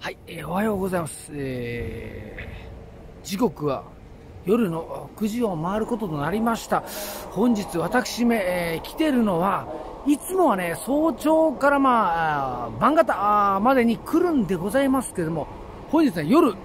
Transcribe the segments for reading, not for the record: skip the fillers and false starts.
はい、おはようございます。時刻は夜の9時を回ることとなりました。本日私め、来てるのはいつもはね、早朝から晩方までに来るんでございますけれども、本日は夜、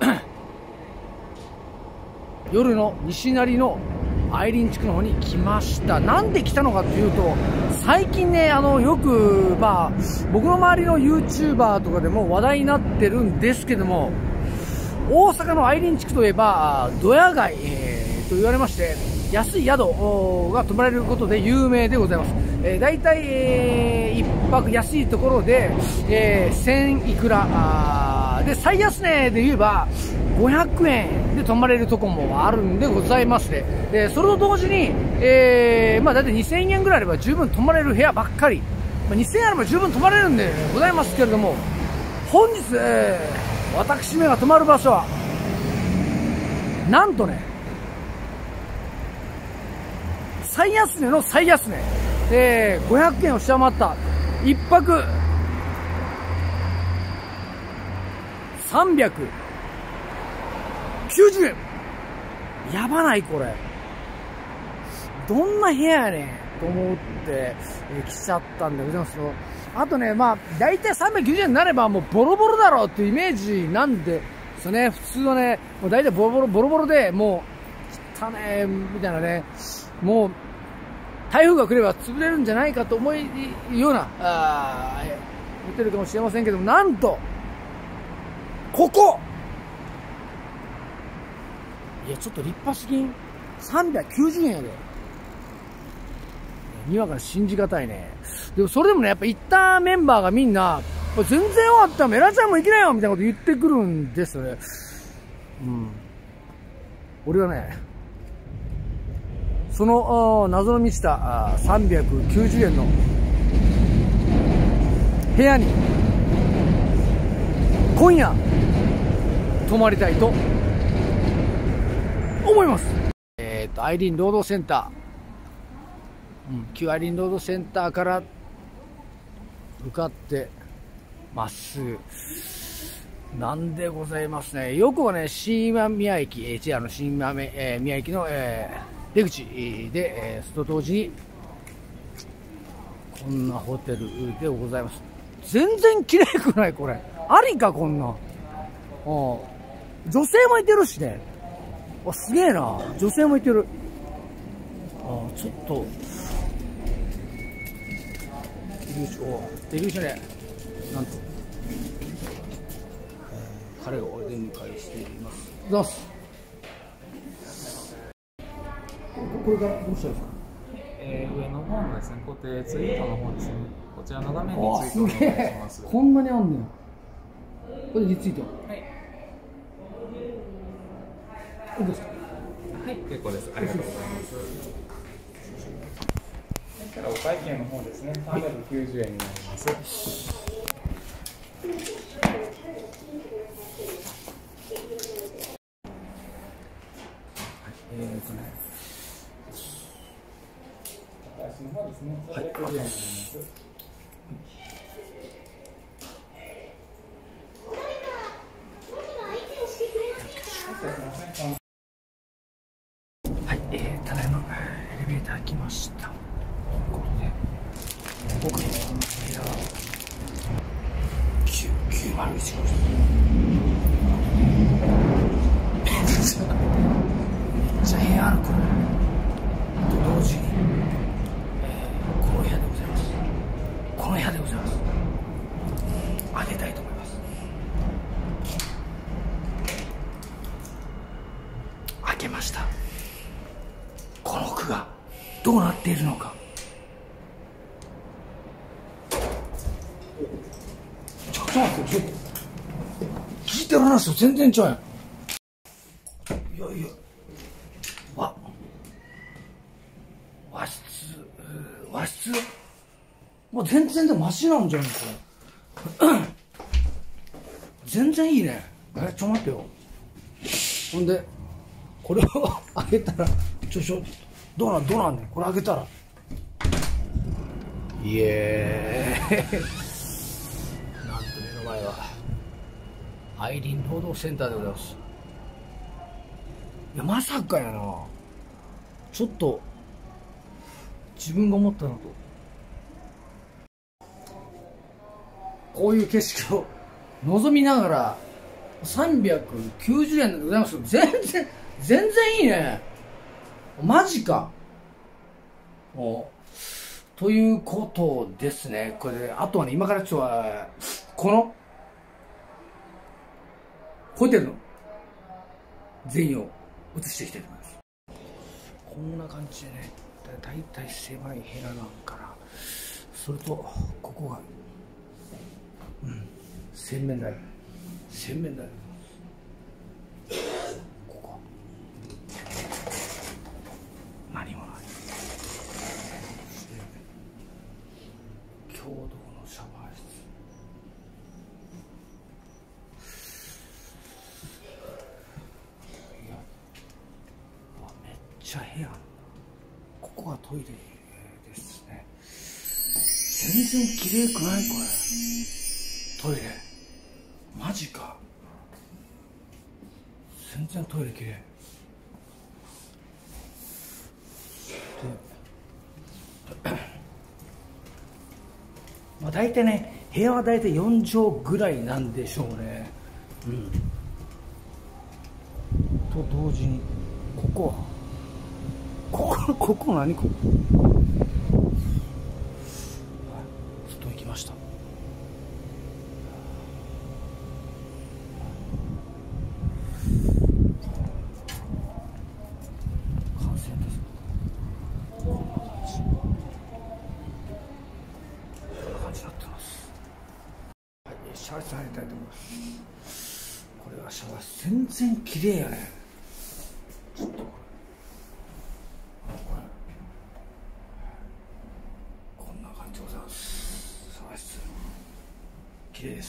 夜の西成の愛林地区の方に来ました。なんで来たのかというと、最近ね、よく、僕の周りの YouTuber とかでも話題になってるんですけども、大阪の愛林地区といえば、ドヤ街、と言われまして、安い宿が泊まれることで有名でございます。だいたい、一泊安いところで、1000いくら、で、最安値で言えば、500円で泊まれるとこもあるんでございますね。それと同時に、だいたい2000円ぐらいあれば十分泊まれる部屋ばっかり。2000円あれば十分泊まれるんでございますけれども、本日、私めが泊まる場所は、なんとね、最安値の最安値、500円を下回った一泊390円。やばないこれ。どんな部屋やねんと思って、来ちゃったんでございますよ。あとね、だいたい390円になればもうボロボロだろうっていうイメージなんですよね。普通はね、もうだいたいボロボロで、もう、汚ねみたいなね、もう、台風が来れば潰れるんじゃないかと思うような、ホテルかもしれませんけども、なんと、ここいや、ちょっと立派すぎん。390円やで。にわかに信じがたいね。でもそれでもね、やっぱ行ったメンバーがみんな、全然終わった、メラちゃんも行きなよみたいなこと言ってくるんですよね。俺はね、その謎の満ちた390円の部屋に今夜泊まりたいと思います。愛林労働センター、旧愛林労働センターから向かってまっすぐなんでございますね。よくはね、新今宮駅、JR の新今宮駅の、出口で、それと同時にこんなホテルでございます。全然綺麗くないこれ。ありかこんな。女性もいてるしね。すげえな。女性もいてる。ちょっとデビュー書ね。なんと、彼がお出迎えしています。どうぞ。これからどうしたんですか。 上の方のですね、固定ツイートの方ですね。こちらの画面にツイートお願いします。 こんなにあんねん。これでリツイート。はい。いいですか。 はい、結構です。ありがとうございます。そしたらお会計の方ですね、390円になります。私の方ですね、390円になります。 はい、ただいまエレベーター来ました。ということで、僕の部屋901号室。めっちゃ部屋あるこれ。と同時に、この部屋でございます。この部屋でございます。あげたいと思います。開けました。この句がどうなっているのか。ちょっと待って、聞いてる話と全然ちゃうやん。いや和室もう全然でもマシなんじゃんこれ。全然いいね。ちょっと待ってよ。ほんでこれを開けたらどうなんねんこれ開けたら。イエーイ。なんと目の前はアイリン労働センターでございます。いや、まさかやな。ちょっと自分が思ったのとこういう景色を望みながら390円でございます。全然いいね。マジか。ということですね。これで、あとはね、今からちょっとこのホテルの全員を映していきたいと思います。こんな感じでね、だいたい狭い部屋なんから、それとここが洗面台、ここ何もない。共同のシャワー室、いや、めっちゃ部屋、ここがトイレですね。全然綺麗くないこれ、トイレ。マジか。全然トイレ綺麗。まあ大体ね、部屋は大体4畳ぐらいなんでしょうね。と同時に、ここ何ここ。外行きました。完成です。こんな感じになってます。はい、シャワー室入りたいと思います。これはシャワー室、全然綺麗やね。ちょっとこんな感じでございます。シャワー室綺麗です。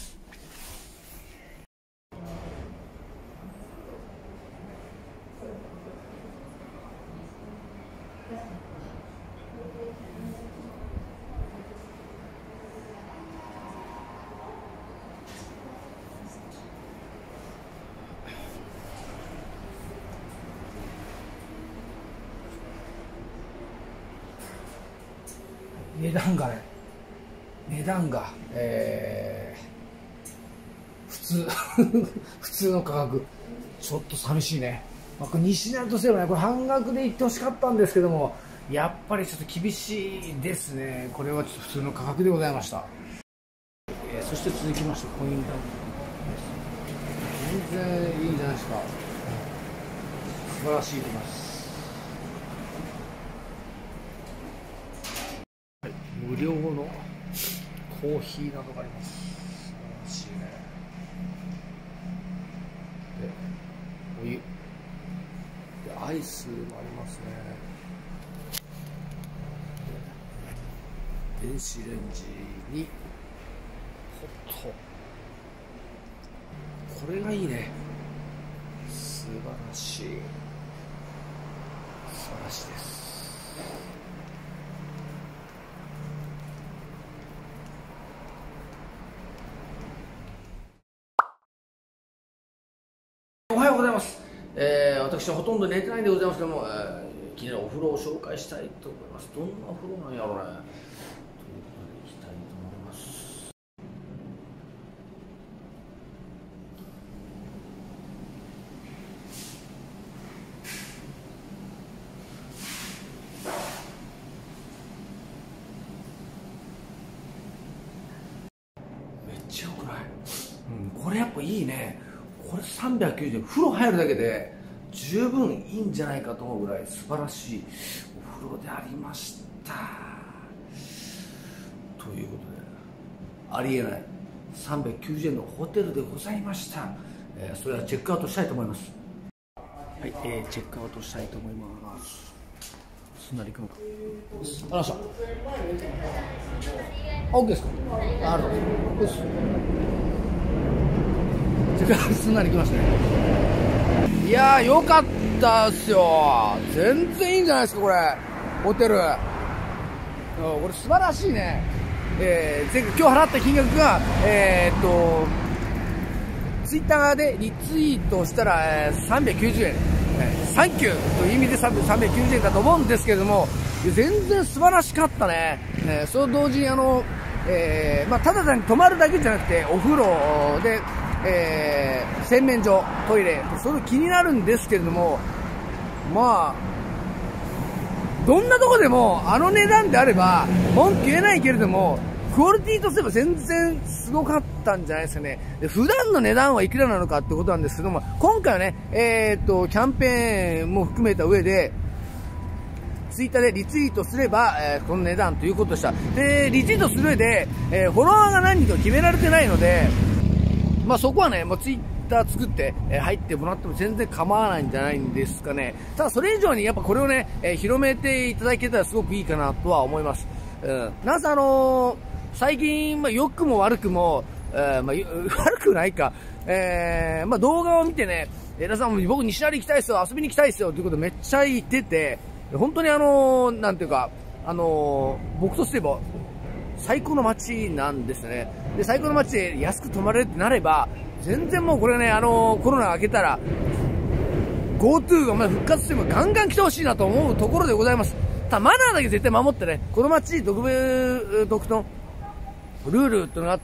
値段が普通の価格。ちょっと寂しいね。これ西成とすればね、これ半額で行ってほしかったんですけども、やっぱりちょっと厳しいですね。これはちょっと普通の価格でございました。そして続きましてコインランドリーです。全然いいんじゃないですか。素晴らしいと思います。無料のコーヒーなどがあります。素晴らしいね。で、お湯で、アイスもありますね。で、電子レンジにホット。これがいいね。素晴らしい。素晴らしいです。おはようございます。私はほとんど寝てないんでございますけども、気になるお風呂を紹介したいと思います。どんなお風呂なんやろうね。ということで行きたいと思います。めっちゃ良くない？これやっぱいいね。これ390円、風呂入るだけで十分いいんじゃないかと思うぐらい素晴らしいお風呂でありました。ということで、ありえない390円のホテルでございました。それはチェックアウトしたいと思います。はい、チェックアウトしたいと思います。すんなり行くのか。ありました。OK ですか。あるです。すんなり来ましたね。いやー、よかったっすよ。全然いいんじゃないですかこれ、ホテル。これ素晴らしいね。今日払った金額がツイッターでリツイートしたら、390円、サンキューという意味で390円だと思うんですけれども、全然素晴らしかったね。その同時にただ単に泊まるだけじゃなくて、お風呂で、洗面所、トイレ、それ気になるんですけれども、まあ、どんなとこでもあの値段であれば文句言えないけれども、クオリティとすれば全然すごかったんじゃないですかね。で、普段の値段はいくらなのかってことなんですけども、今回はね、キャンペーンも含めた上で、ツイッターでリツイートすれば、この値段ということでした。で、リツイートする上で、フォロワーが何人と決められてないので、まあそこはね、もうツイッター作って、入ってもらっても全然構わないんじゃないんですかね。ただそれ以上にやっぱこれをね、広めていただけたらすごくいいかなとは思います。なんせ最近、良くも悪くも、悪くないか、動画を見てね、皆さんも僕西成行きたいですよ、遊びに行きたいですよということめっちゃ言ってて、本当になんていうか、僕とすれば最高の街なんですね。で、最高の街で安く泊まれるってなれば、全然もうこれね、コロナ明けたら、GoTo がまだ復活してもガンガン来てほしいなと思うところでございます。ただマナーだけ絶対守ってね、この街独特のルールってのがあって、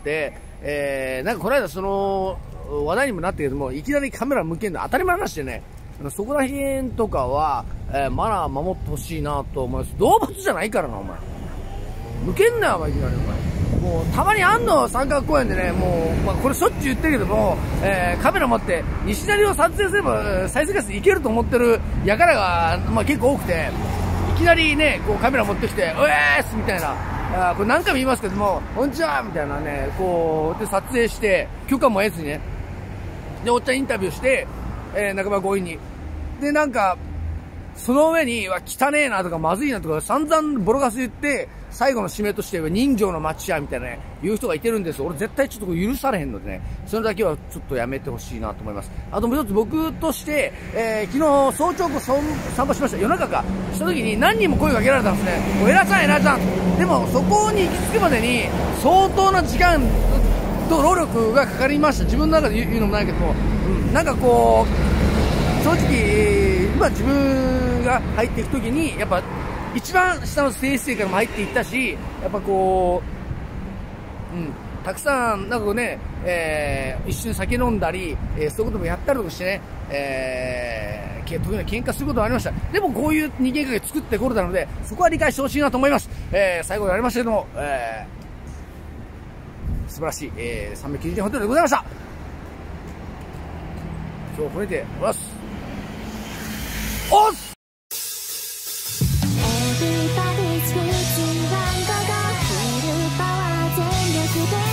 なんかこの間話題にもなったけども、いきなりカメラ向けるの当たり前なしでね、そこら辺とかは、マナー守ってほしいなと思います。動物じゃないからな、お前。向けんなよ、お前、いきなり、お前。もう、たまにあんの、三角公園でね、もう、これしょっちゅう言ってるけども、カメラ持って、西成を撮影すれば、再生回数いけると思ってる輩が、結構多くて、いきなりね、こうカメラ持ってきて、うえーすみたいな、これ何回も言いますけども、こんにちはみたいなね、こう、で撮影して、許可も得ずにね、で、おっちゃんインタビューして、半ば強引に。で、なんか、その上に、汚ねえなとかまずいなとか散々ボロカス言って、最後の締めとしては人情の街やみたいなね、言う人がいてるんです。俺絶対ちょっと許されへんのでね、それだけはちょっとやめてほしいなと思います。あともう一つ僕として、昨日早朝散歩しました。夜中か。した時に何人も声かけられたんですね。もう偉さん偉さん。でもそこに行き着くまでに相当な時間と労力がかかりました。自分の中で言うのもないけども、なんかこう、正直、自分が入っていくときに、やっぱ、一番下の低姿勢からも入っていったし、やっぱこう、たくさん、なんかね、一緒に酒飲んだり、そういうこともやったりとかしてね、時には喧嘩することもありました。でもこういう人間関係作ってこれたので、そこは理解してほしいなと思います。最後になりましたけども、素晴らしい、390円ホテルでございました。今日これでおます。おっ Everybody's rich and フルパワー全力で